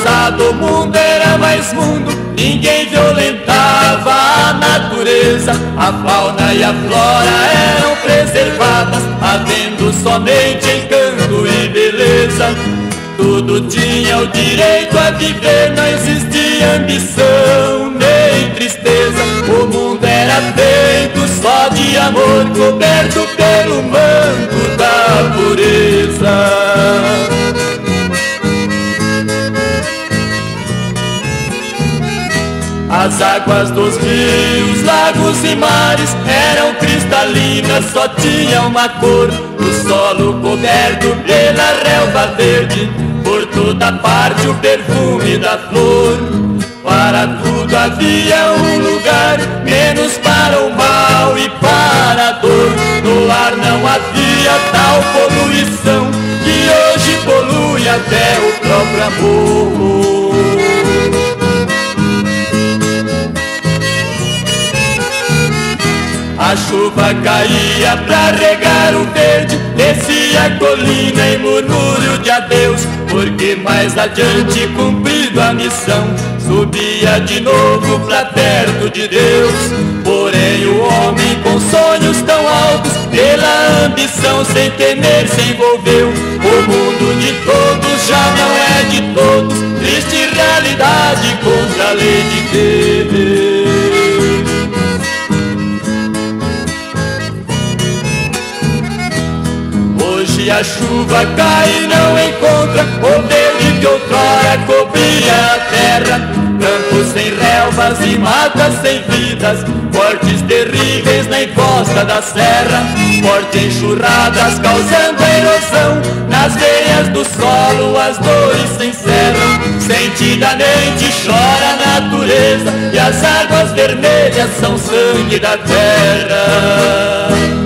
passado o mundo era mais mundo, ninguém violentava a natureza. A fauna e a flora eram preservadas, havendo somente encanto e beleza. Tudo tinha o direito a viver, não existia ambição nem tristeza. O mundo era feito só de amor, coberto pelo manto da pureza. As águas dos rios, lagos e mares eram cristalinas, só tinha uma cor. O solo coberto pela relva verde, por toda parte o perfume da flor. Para tudo havia um lugar, menos para o mal e para a dor. No ar não havia tal poluição, que hoje polui até o próprio amor. A chuva caía pra regar o verde, descia a colina em murmúrio de adeus, porque mais adiante, cumprido a missão, subia de novo pra perto de Deus. Porém o homem com sonhos tão altos, pela ambição sem temer se envolveu. O mundo de todos já não é de todos, triste realidade contra a lei de Deus. Hoje a chuva cai e não encontra o verde que outrora cobria a terra. Campos sem relvas e matas sem vidas, mortes terríveis na encosta da serra. Fortes enxurradas causando a erosão, nas veias do solo as dores se encerram. Sentidamente chora a natureza, e as águas vermelhas são sangue da terra.